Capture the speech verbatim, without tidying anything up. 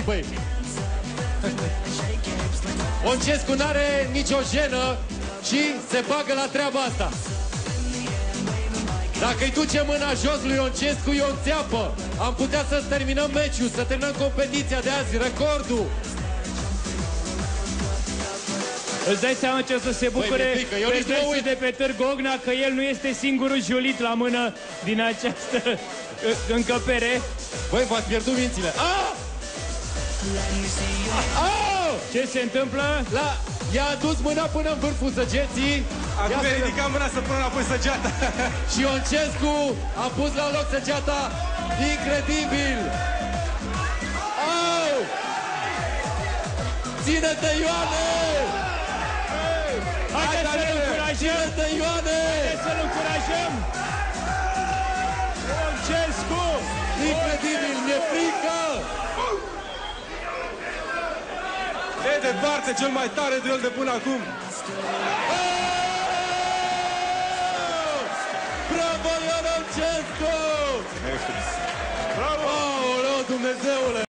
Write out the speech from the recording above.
băi. Oncescu n-are nicio jenă și se bagă la treaba asta. Dacă îi duce mâna jos lui Oncescu, e o țeapă. Am putea să terminăm meciul, să terminăm competiția de azi, recordul. Îți dai seama ce o să se bucure Petersul de pe Târgu Ogna, că el nu este singurul julit la mână din această încăpere. Băi, v-ați pierdut mințile. Ah! Ah! Ce se întâmplă? La... I-a adus mâna până în vârful săgeții. Acum i-a ridicat mâna să pună înapoi săgeata. Și Oncescu a pus la loc săgeata. Incredibil! Au! Ține-te, Ioane! Haideți să-l încurajăm! Ține-te, Ioane! Haideți să-l încurajăm! Oncescu! Incredibil, mi-e frică! E departe cel mai tare duel de până acum. Bravo, Ion Oncescu! Bravo! Aoleu, Dumnezeule!